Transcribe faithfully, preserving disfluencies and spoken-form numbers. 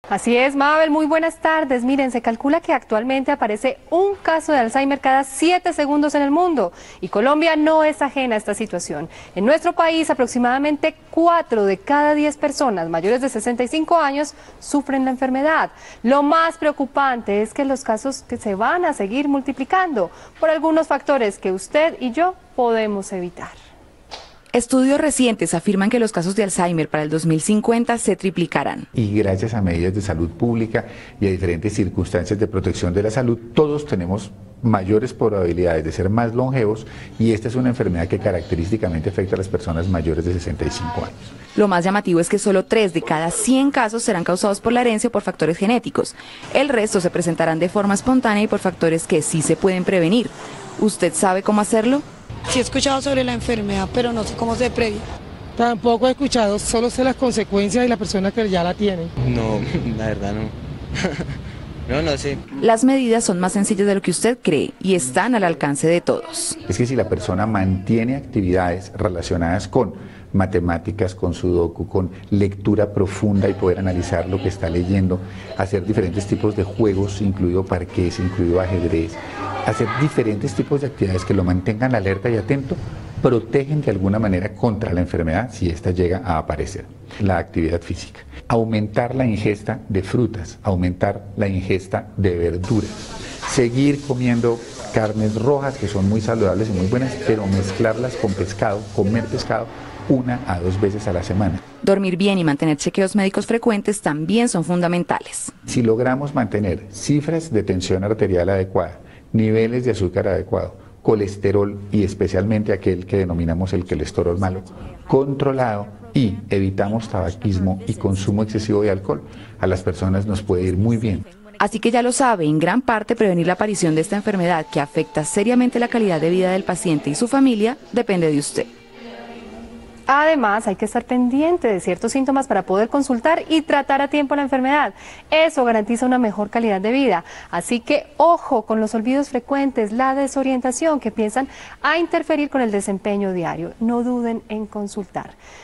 Así es, Mabel, muy buenas tardes. Miren, se calcula que actualmente aparece un caso de Alzheimer cada siete segundos en el mundo y Colombia no es ajena a esta situación. En nuestro país, aproximadamente cuatro de cada diez personas mayores de sesenta y cinco años sufren la enfermedad. Lo más preocupante es que los casos que se van a seguir multiplicando por algunos factores que usted y yo podemos evitar. Estudios recientes afirman que los casos de Alzheimer para el dos mil cincuenta se triplicarán. Y gracias a medidas de salud pública y a diferentes circunstancias de protección de la salud, todos tenemos mayores probabilidades de ser más longevos y esta es una enfermedad que característicamente afecta a las personas mayores de sesenta y cinco años. Lo más llamativo es que solo tres de cada cien casos serán causados por la herencia o por factores genéticos. El resto se presentarán de forma espontánea y por factores que sí se pueden prevenir. ¿Usted sabe cómo hacerlo? Sí he escuchado sobre la enfermedad, pero no sé cómo se previene. Tampoco he escuchado, solo sé las consecuencias de la persona que ya la tiene. No, la verdad no. No, no sé. Las medidas son más sencillas de lo que usted cree y están al alcance de todos. Es que si la persona mantiene actividades relacionadas con matemáticas, con sudoku, con lectura profunda y poder analizar lo que está leyendo, hacer diferentes tipos de juegos, incluido parqués, incluido ajedrez, hacer diferentes tipos de actividades que lo mantengan alerta y atento, protegen de alguna manera contra la enfermedad si ésta llega a aparecer. La actividad física. Aumentar la ingesta de frutas, aumentar la ingesta de verduras. Seguir comiendo carnes rojas que son muy saludables y muy buenas, pero mezclarlas con pescado, comer pescado una a dos veces a la semana. Dormir bien y mantener chequeos médicos frecuentes también son fundamentales. Si logramos mantener cifras de tensión arterial adecuada, niveles de azúcar adecuado, colesterol y especialmente aquel que denominamos el colesterol malo, controlado y evitamos tabaquismo y consumo excesivo de alcohol, a las personas nos puede ir muy bien. Así que ya lo sabe, en gran parte prevenir la aparición de esta enfermedad que afecta seriamente la calidad de vida del paciente y su familia depende de usted. Además, hay que estar pendiente de ciertos síntomas para poder consultar y tratar a tiempo la enfermedad. Eso garantiza una mejor calidad de vida. Así que ojo con los olvidos frecuentes, la desorientación que piensan a interferir con el desempeño diario. No duden en consultar.